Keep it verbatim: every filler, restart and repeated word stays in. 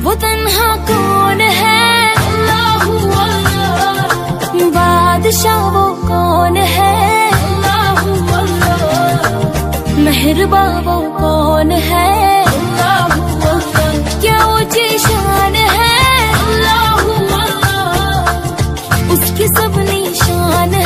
वो तन्हा कौन है, अल्लाहू अल्लाह। बादशाह वो कौन है, अल्लाहू अल्लाह। मेहरबां वो कौन है, अल्लाहू अल्लाह। क्या ऊंची शान है, अल्लाहू अल्लाह। उसकी सब निशान